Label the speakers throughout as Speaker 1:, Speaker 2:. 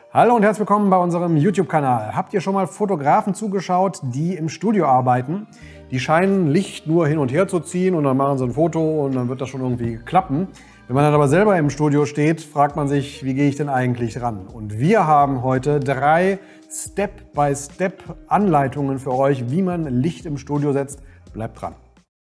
Speaker 1: Hallo und herzlich willkommen bei unserem YouTube-Kanal. Habt ihr schon mal Fotografen zugeschaut, die im Studio arbeiten? Die scheinen Licht nur hin und her zu ziehen und dann machen sie ein Foto und dann wird das schon irgendwie klappen. Wenn man dann aber selber im Studio steht, fragt man sich, wie gehe ich denn eigentlich ran? Und wir haben heute 3 Step-by-Step-Anleitungen für euch, wie man Licht im Studio setzt. Bleibt dran.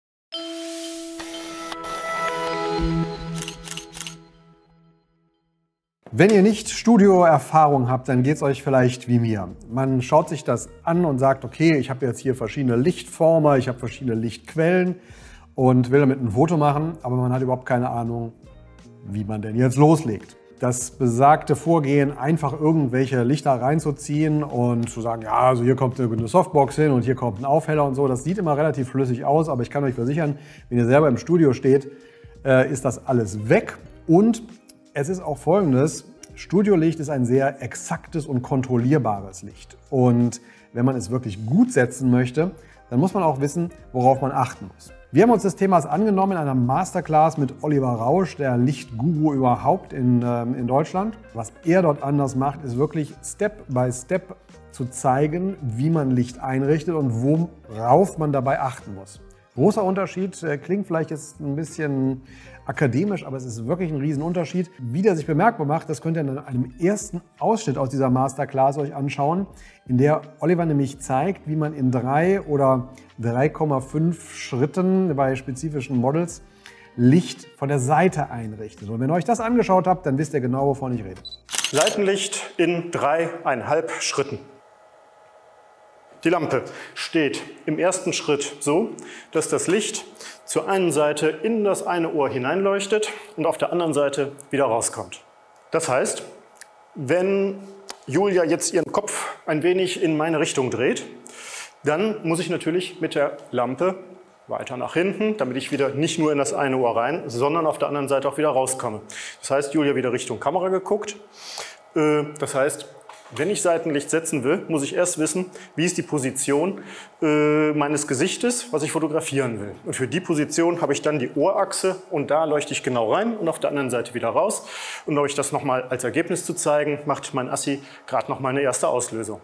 Speaker 1: Wenn ihr nicht Studioerfahrung habt, dann geht es euch vielleicht wie mir. Man schaut sich das an und sagt, okay, ich habe jetzt hier verschiedene Lichtformer, ich habe verschiedene Lichtquellen und will damit ein Foto machen, aber man hat überhaupt keine Ahnung, wie man denn jetzt loslegt. Das besagte Vorgehen, einfach irgendwelche Lichter reinzuziehen und zu sagen, ja, also hier kommt eine Softbox hin und hier kommt ein Aufheller und so, das sieht immer relativ flüssig aus, aber ich kann euch versichern, wenn ihr selber im Studio steht, ist das alles weg. Und es ist auch Folgendes: Studiolicht ist ein sehr exaktes und kontrollierbares Licht. Und wenn man es wirklich gut setzen möchte, dann muss man auch wissen, worauf man achten muss. Wir haben uns des Themas angenommen in einer Masterclass mit Oliver Rausch, der Lichtguru überhaupt in Deutschland. Was er dort anders macht, ist wirklich Step by Step zu zeigen, wie man Licht einrichtet und worauf man dabei achten muss. Großer Unterschied, klingt vielleicht jetzt ein bisschen akademisch, aber es ist wirklich ein Riesenunterschied. Wie der sich bemerkbar macht, das könnt ihr in einem ersten Ausschnitt aus dieser Masterclass euch anschauen, in der Oliver nämlich zeigt, wie man in 3 oder 3,5 Schritten bei spezifischen Models Licht von der Seite einrichtet. Und wenn ihr euch das angeschaut habt, dann wisst ihr genau, wovon ich rede.
Speaker 2: Seitenlicht in 3,5 Schritten. Die Lampe steht im ersten Schritt so, dass das Licht zur einen Seite in das eine Ohr hineinleuchtet und auf der anderen Seite wieder rauskommt. Das heißt, wenn Julia jetzt ihren Kopf ein wenig in meine Richtung dreht, dann muss ich natürlich mit der Lampe weiter nach hinten, damit ich wieder nicht nur in das eine Ohr rein, sondern auf der anderen Seite auch wieder rauskomme. Das heißt, Julia wieder Richtung Kamera geguckt. Das heißt, wenn ich Seitenlicht setzen will, muss ich erst wissen, wie ist die Position meines Gesichtes, was ich fotografieren will. Und für die Position habe ich dann die Ohrachse und da leuchte ich genau rein und auf der anderen Seite wieder raus. Und um euch das nochmal als Ergebnis zu zeigen, macht mein Assi gerade noch meine erste Auslösung.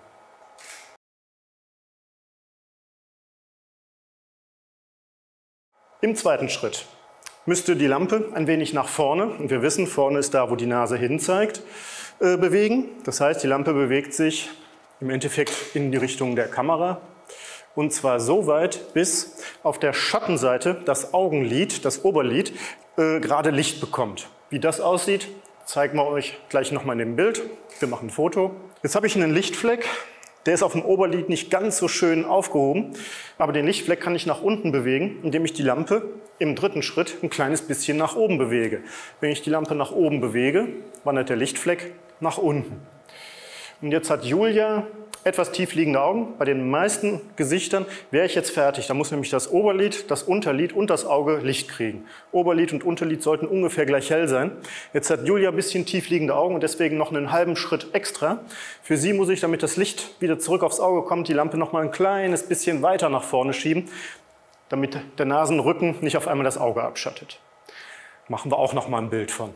Speaker 2: Im zweiten Schritt müsste die Lampe ein wenig nach vorne, und wir wissen, vorne ist da, wo die Nase hin zeigt, bewegen. Das heißt, die Lampe bewegt sich im Endeffekt in die Richtung der Kamera. Und zwar so weit, bis auf der Schattenseite das Augenlid, das Oberlid, gerade Licht bekommt. Wie das aussieht, zeigen wir euch gleich nochmal in dem Bild. Wir machen ein Foto. Jetzt habe ich einen Lichtfleck. Der ist auf dem Oberlid nicht ganz so schön aufgehoben, aber den Lichtfleck kann ich nach unten bewegen, indem ich die Lampe im dritten Schritt ein kleines bisschen nach oben bewege. Wenn ich die Lampe nach oben bewege, wandert der Lichtfleck nach unten. Und jetzt hat Julia etwas tiefliegende Augen. Bei den meisten Gesichtern wäre ich jetzt fertig. Da muss nämlich das Oberlid, das Unterlid und das Auge Licht kriegen. Oberlid und Unterlid sollten ungefähr gleich hell sein. Jetzt hat Julia ein bisschen tiefliegende Augen und deswegen noch einen halben Schritt extra. Für sie muss ich, damit das Licht wieder zurück aufs Auge kommt, die Lampe noch mal ein kleines bisschen weiter nach vorne schieben, damit der Nasenrücken nicht auf einmal das Auge abschattet. Machen wir auch noch mal ein Bild von.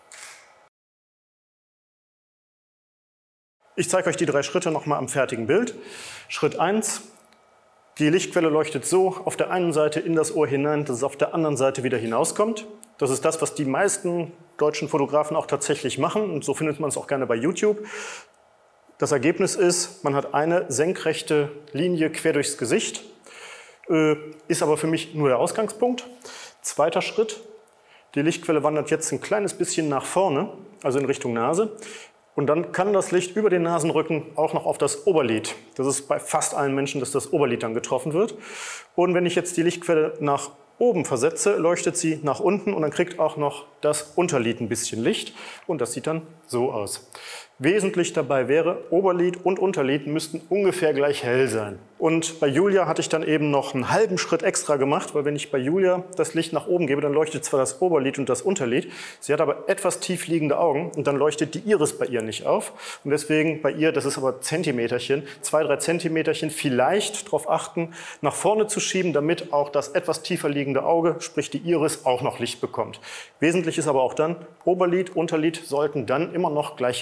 Speaker 2: Ich zeige euch die 3 Schritte nochmal am fertigen Bild. Schritt 1, die Lichtquelle leuchtet so auf der einen Seite in das Ohr hinein, dass es auf der anderen Seite wieder hinauskommt. Das ist das, was die meisten deutschen Fotografen auch tatsächlich machen und so findet man es auch gerne bei YouTube. Das Ergebnis ist, man hat eine senkrechte Linie quer durchs Gesicht, ist aber für mich nur der Ausgangspunkt. Zweiter Schritt, die Lichtquelle wandert jetzt ein kleines bisschen nach vorne, also in Richtung Nase. Und dann kann das Licht über den Nasenrücken auch noch auf das Oberlid. Das ist bei fast allen Menschen, dass das Oberlid dann getroffen wird. Und wenn ich jetzt die Lichtquelle nach oben versetze, leuchtet sie nach unten und dann kriegt auch noch das Unterlid ein bisschen Licht. Und das sieht dann so aus. Wesentlich dabei wäre, Oberlid und Unterlid müssten ungefähr gleich hell sein. Und bei Julia hatte ich dann eben noch einen halben Schritt extra gemacht, weil wenn ich bei Julia das Licht nach oben gebe, dann leuchtet zwar das Oberlid und das Unterlid, sie hat aber etwas tief liegende Augen und dann leuchtet die Iris bei ihr nicht auf. Und deswegen bei ihr, das ist aber Zentimeterchen, 2, 3 Zentimeterchen, vielleicht darauf achten, nach vorne zu schieben, damit auch das etwas tiefer liegende Auge, sprich die Iris, auch noch Licht bekommt. Wesentlich ist aber auch dann, Oberlid, Unterlid sollten dann immer noch gleich hell sein.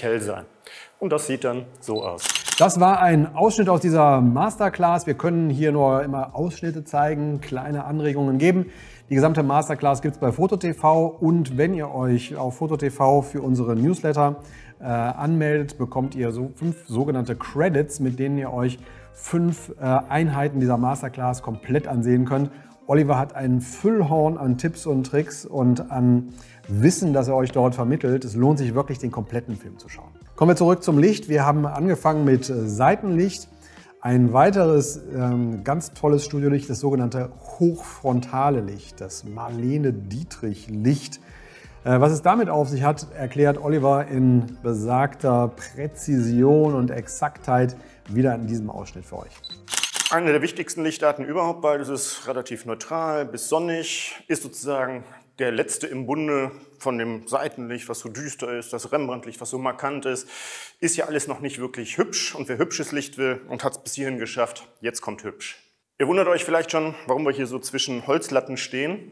Speaker 2: entfernen. Und das sieht dann so aus.
Speaker 1: Das war ein Ausschnitt aus dieser Masterclass. Wir können hier nur immer Ausschnitte zeigen, kleine Anregungen geben. Die gesamte Masterclass gibt es bei Phototv und wenn ihr euch auf Phototv für unsere Newsletter anmeldet, bekommt ihr so 5 sogenannte Credits, mit denen ihr euch 5 Einheiten dieser Masterclass komplett ansehen könnt. Oliver hat einen Füllhorn an Tipps und Tricks und an Wissen, das er euch dort vermittelt. Es lohnt sich wirklich, den kompletten Film zu schauen. Kommen wir zurück zum Licht. Wir haben angefangen mit Seitenlicht. Ein weiteres ganz tolles Studiolicht, das sogenannte hochfrontale Licht, das Marlene Dietrich Licht. Was es damit auf sich hat, erklärt Oliver in besagter Präzision und Exaktheit wieder in diesem Ausschnitt für euch.
Speaker 2: Eine der wichtigsten Lichtarten überhaupt, weil es ist relativ neutral bis sonnig, ist sozusagen der letzte im Bunde von dem Seitenlicht, was so düster ist, das Rembrandtlicht, was so markant ist ja alles noch nicht wirklich hübsch. Und wer hübsches Licht will und hat es bis hierhin geschafft, jetzt kommt hübsch. Ihr wundert euch vielleicht schon, warum wir hier so zwischen Holzlatten stehen.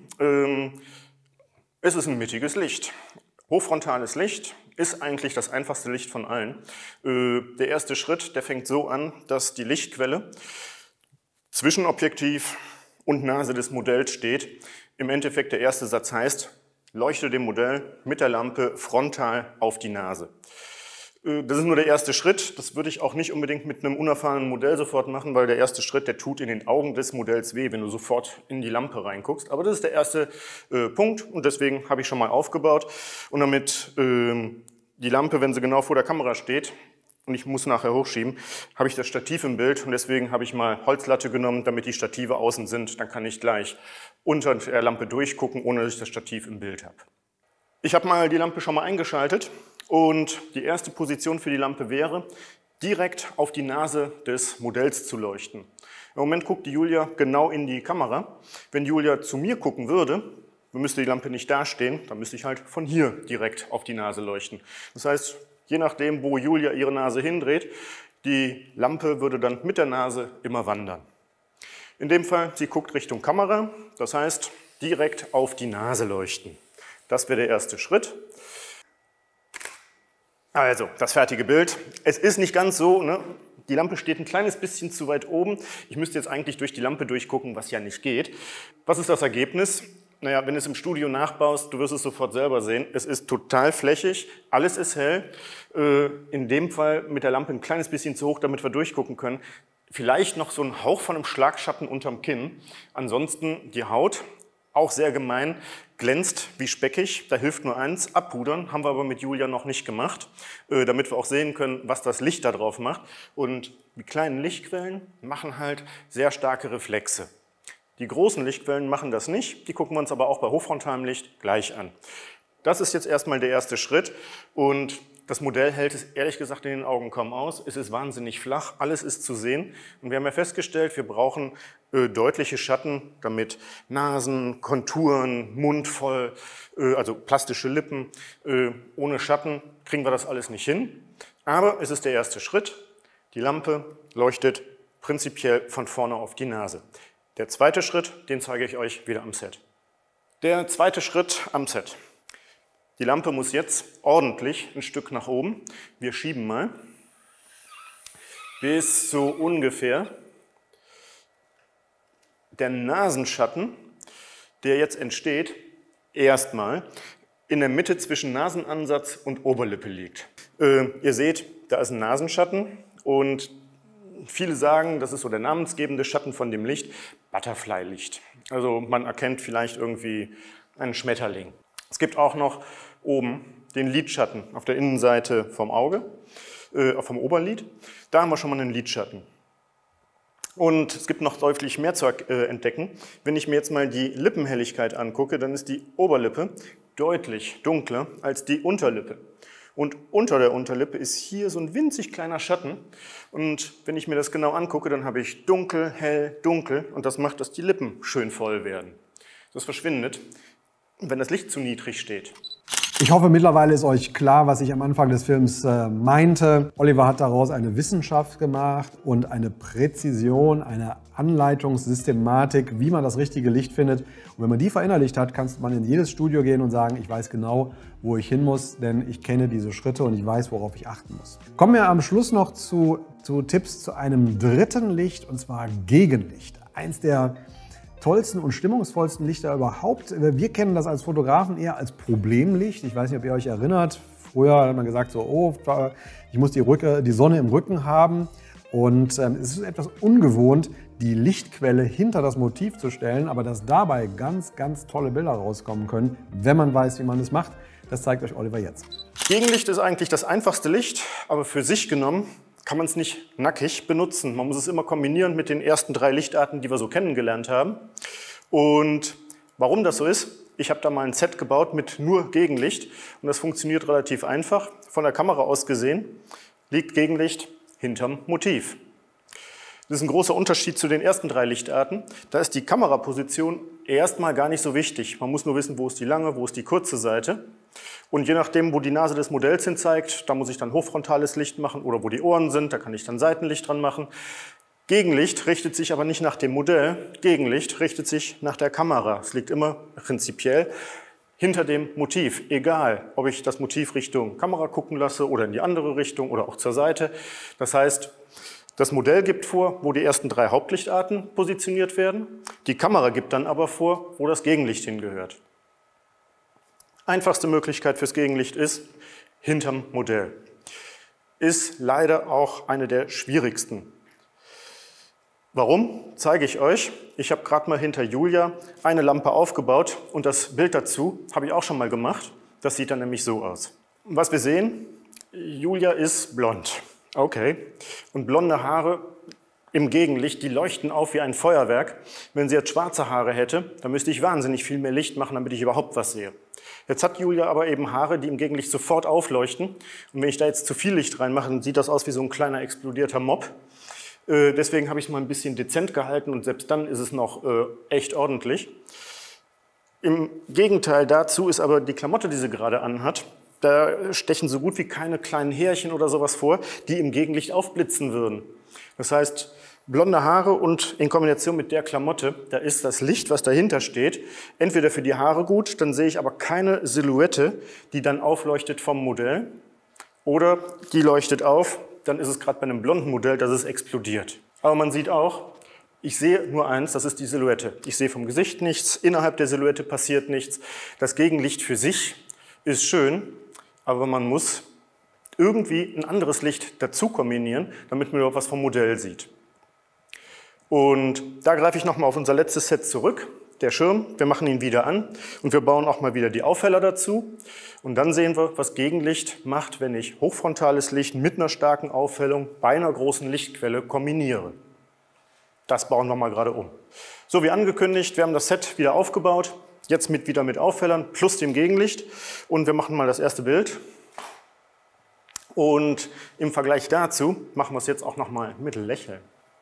Speaker 2: Es ist ein mittiges Licht. Hochfrontales Licht ist eigentlich das einfachste Licht von allen. Der erste Schritt, der fängt so an, dass die Lichtquelle zwischen Objektiv und Nase des Modells steht. Im Endeffekt der erste Satz heißt, leuchte dem Modell mit der Lampe frontal auf die Nase. Das ist nur der erste Schritt. Das würde ich auch nicht unbedingt mit einem unerfahrenen Modell sofort machen, weil der erste Schritt, der tut in den Augen des Modells weh, wenn du sofort in die Lampe reinguckst. Aber das ist der erste Punkt und deswegen habe ich schon mal aufgebaut. Und damit die Lampe, wenn sie genau vor der Kamera steht, und ich muss nachher hochschieben, habe ich das Stativ im Bild und deswegen habe ich mal Holzlatte genommen, damit die Stative außen sind. Dann kann ich gleich unter der Lampe durchgucken, ohne dass ich das Stativ im Bild habe. Ich habe mal die Lampe schon mal eingeschaltet und die erste Position für die Lampe wäre, direkt auf die Nase des Modells zu leuchten. Im Moment guckt die Julia genau in die Kamera. Wenn Julia zu mir gucken würde, müsste die Lampe nicht dastehen, dann müsste ich halt von hier direkt auf die Nase leuchten. Das heißt, je nachdem, wo Julia ihre Nase hindreht, die Lampe würde dann mit der Nase immer wandern. In dem Fall, sie guckt Richtung Kamera, das heißt, direkt auf die Nase leuchten. Das wäre der erste Schritt. Also, das fertige Bild. Es ist nicht ganz so, ne? Die Lampe steht ein kleines bisschen zu weit oben. Ich müsste jetzt eigentlich durch die Lampe durchgucken, was ja nicht geht. Was ist das Ergebnis? Naja, wenn du es im Studio nachbaust, du wirst es sofort selber sehen. Es ist total flächig, alles ist hell. In dem Fall mit der Lampe ein kleines bisschen zu hoch, damit wir durchgucken können. Vielleicht noch so ein Hauch von einem Schlagschatten unterm Kinn. Ansonsten die Haut, auch sehr gemein, glänzt wie speckig. Da hilft nur eins, abpudern. Haben wir aber mit Julia noch nicht gemacht, damit wir auch sehen können, was das Licht da drauf macht. Und die kleinen Lichtquellen machen halt sehr starke Reflexe. Die großen Lichtquellen machen das nicht, die gucken wir uns aber auch bei hochfrontalem Licht gleich an. Das ist jetzt erstmal der erste Schritt und das Modell hält es ehrlich gesagt in den Augen kaum aus. Es ist wahnsinnig flach, alles ist zu sehen und wir haben ja festgestellt, wir brauchen deutliche Schatten, damit Nasen, Konturen, Mund voll, also plastische Lippen, ohne Schatten kriegen wir das alles nicht hin. Aber es ist der erste Schritt, die Lampe leuchtet prinzipiell von vorne auf die Nase. Der zweite Schritt, den zeige ich euch wieder am Set. Der zweite Schritt am Set. Die Lampe muss jetzt ordentlich ein Stück nach oben. Wir schieben mal bis so ungefähr der Nasenschatten, der jetzt entsteht, erstmal in der Mitte zwischen Nasenansatz und Oberlippe liegt. Ihr seht, da ist ein Nasenschatten und viele sagen, das ist so der namensgebende Schatten von dem Licht, Butterfly-Licht. Also man erkennt vielleicht irgendwie einen Schmetterling. Es gibt auch noch oben den Lidschatten auf der Innenseite vom Auge, vom Oberlid. Da haben wir schon mal einen Lidschatten. Und es gibt noch deutlich mehr zu entdecken. Wenn ich mir jetzt mal die Lippenhelligkeit angucke, dann ist die Oberlippe deutlich dunkler als die Unterlippe. Und unter der Unterlippe ist hier so ein winzig kleiner Schatten. Und wenn ich mir das genau angucke, dann habe ich dunkel, hell, dunkel. Und das macht, dass die Lippen schön voll werden. Das verschwindet, wenn das Licht zu niedrig steht.
Speaker 1: Ich hoffe, mittlerweile ist euch klar, was ich am Anfang des Films meinte. Oliver hat daraus eine Wissenschaft gemacht und eine Präzision, eine Anleitungssystematik, wie man das richtige Licht findet. Und wenn man die verinnerlicht hat, kann man in jedes Studio gehen und sagen, ich weiß genau, wo ich hin muss, denn ich kenne diese Schritte und ich weiß, worauf ich achten muss. Kommen wir am Schluss noch zu Tipps zu einem dritten Licht, und zwar Gegenlicht. Eins der tollsten und stimmungsvollsten Lichter überhaupt. Wir kennen das als Fotografen eher als Problemlicht. Ich weiß nicht, ob ihr euch erinnert. Früher hat man gesagt, so, oh, ich muss die Sonne im Rücken haben. Und es ist etwas ungewohnt, die Lichtquelle hinter das Motiv zu stellen, aber dass dabei ganz, ganz tolle Bilder rauskommen können, wenn man weiß, wie man es macht. Das zeigt euch Oliver jetzt.
Speaker 2: Gegenlicht ist eigentlich das einfachste Licht, aber für sich genommen kann man es nicht nackig benutzen. Man muss es immer kombinieren mit den ersten 3 Lichtarten, die wir so kennengelernt haben. Und warum das so ist, ich habe da mal ein Set gebaut mit nur Gegenlicht und das funktioniert relativ einfach. Von der Kamera aus gesehen liegt Gegenlicht hinterm Motiv. Das ist ein großer Unterschied zu den ersten 3 Lichtarten. Da ist die Kameraposition erstmal gar nicht so wichtig. Man muss nur wissen, wo ist die lange, wo ist die kurze Seite. Und je nachdem, wo die Nase des Modells hin zeigt, da muss ich dann hochfrontales Licht machen oder wo die Ohren sind, da kann ich dann Seitenlicht dran machen. Gegenlicht richtet sich aber nicht nach dem Modell, Gegenlicht richtet sich nach der Kamera. Es liegt immer prinzipiell hinter dem Motiv, egal ob ich das Motiv Richtung Kamera gucken lasse oder in die andere Richtung oder auch zur Seite. Das heißt, das Modell gibt vor, wo die ersten 3 Hauptlichtarten positioniert werden. Die Kamera gibt dann aber vor, wo das Gegenlicht hingehört. Einfachste Möglichkeit fürs Gegenlicht ist hinterm Modell. Ist leider auch eine der schwierigsten. Warum? Zeige ich euch. Ich habe gerade mal hinter Julia eine Lampe aufgebaut und das Bild dazu habe ich auch schon mal gemacht. Das sieht dann nämlich so aus. Was wir sehen, Julia ist blond. Okay. Und blonde Haare im Gegenlicht, die leuchten auf wie ein Feuerwerk. Wenn sie jetzt schwarze Haare hätte, dann müsste ich wahnsinnig viel mehr Licht machen, damit ich überhaupt was sehe. Jetzt hat Julia aber eben Haare, die im Gegenlicht sofort aufleuchten. Und wenn ich da jetzt zu viel Licht reinmache, dann sieht das aus wie so ein kleiner explodierter Mob. Deswegen habe ich es mal ein bisschen dezent gehalten und selbst dann ist es noch echt ordentlich. Im Gegenteil dazu ist aber die Klamotte, die sie gerade anhat, da stechen so gut wie keine kleinen Härchen oder sowas vor, die im Gegenlicht aufblitzen würden. Das heißt, blonde Haare und in Kombination mit der Klamotte, da ist das Licht, was dahinter steht, entweder für die Haare gut, dann sehe ich aber keine Silhouette, die dann aufleuchtet vom Modell, oder die leuchtet auf, dann ist es gerade bei einem blonden Modell, dass es explodiert. Aber man sieht auch, ich sehe nur eins, das ist die Silhouette. Ich sehe vom Gesicht nichts, innerhalb der Silhouette passiert nichts. Das Gegenlicht für sich ist schön, aber man muss irgendwie ein anderes Licht dazu kombinieren, damit man überhaupt was vom Modell sieht. Und da greife ich nochmal auf unser letztes Set zurück, der Schirm. Wir machen ihn wieder an und wir bauen auch mal wieder die Aufheller dazu. Und dann sehen wir, was Gegenlicht macht, wenn ich hochfrontales Licht mit einer starken Aufhellung bei einer großen Lichtquelle kombiniere. Das bauen wir mal gerade um. So wie angekündigt, wir haben das Set wieder aufgebaut, jetzt wieder mit Aufhellern plus dem Gegenlicht. Und wir machen mal das erste Bild. Und im Vergleich dazu machen wir es jetzt auch nochmal mit Lächeln.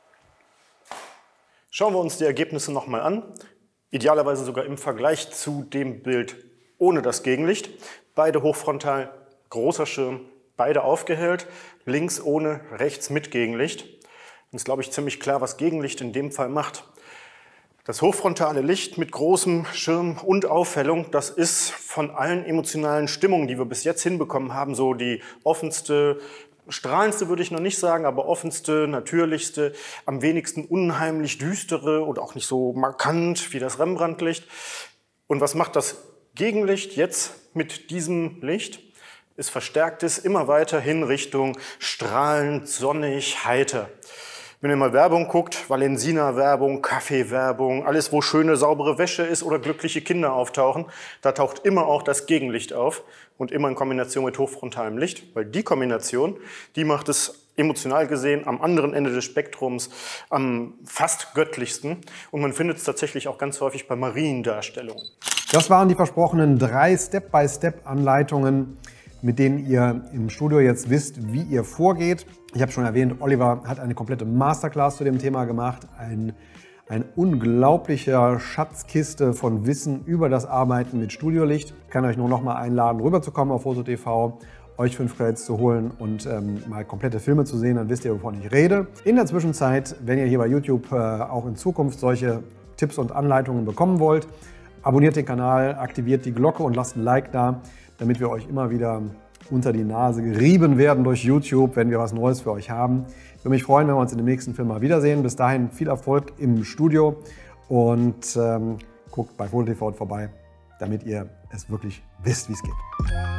Speaker 2: Schauen wir uns die Ergebnisse nochmal an. Idealerweise sogar im Vergleich zu dem Bild ohne das Gegenlicht. Beide hochfrontal, großer Schirm, beide aufgehellt. Links ohne, rechts mit Gegenlicht. Und es ist, glaube ich, ziemlich klar, was Gegenlicht in dem Fall macht. Das hochfrontale Licht mit großem Schirm und Aufhellung, das ist von allen emotionalen Stimmungen, die wir bis jetzt hinbekommen haben, so die offenste, strahlendste würde ich noch nicht sagen, aber offenste, natürlichste, am wenigsten unheimlich düstere und auch nicht so markant wie das Rembrandt-Licht. Und was macht das Gegenlicht jetzt mit diesem Licht? Es verstärkt es immer weiter hin Richtung strahlend, sonnig, heiter. Wenn ihr mal Werbung guckt, Valensina-Werbung, Kaffee-Werbung, alles, wo schöne, saubere Wäsche ist oder glückliche Kinder auftauchen, da taucht immer auch das Gegenlicht auf und immer in Kombination mit hochfrontalem Licht, weil die Kombination, die macht es emotional gesehen am anderen Ende des Spektrums am fast göttlichsten und man findet es tatsächlich auch ganz häufig bei Mariendarstellungen.
Speaker 1: Das waren die versprochenen 3 Step-by-Step-Anleitungen, mit denen ihr im Studio jetzt wisst, wie ihr vorgeht. Ich habe schon erwähnt, Oliver hat eine komplette Masterclass zu dem Thema gemacht, Eine unglaubliche Schatzkiste von Wissen über das Arbeiten mit Studiolicht. Ich kann euch nur noch mal einladen, rüberzukommen auf Foto.tv, euch 5 Credits zu holen und mal komplette Filme zu sehen, dann wisst ihr, wovon ich rede. In der Zwischenzeit, wenn ihr hier bei YouTube auch in Zukunft solche Tipps und Anleitungen bekommen wollt, abonniert den Kanal, aktiviert die Glocke und lasst ein Like da, damit wir euch immer wieder unter die Nase gerieben werden durch YouTube, wenn wir was Neues für euch haben. Ich würde mich freuen, wenn wir uns in dem nächsten Film mal wiedersehen. Bis dahin viel Erfolg im Studio und guckt bei Foto.tv vorbei, damit ihr es wirklich wisst, wie es geht.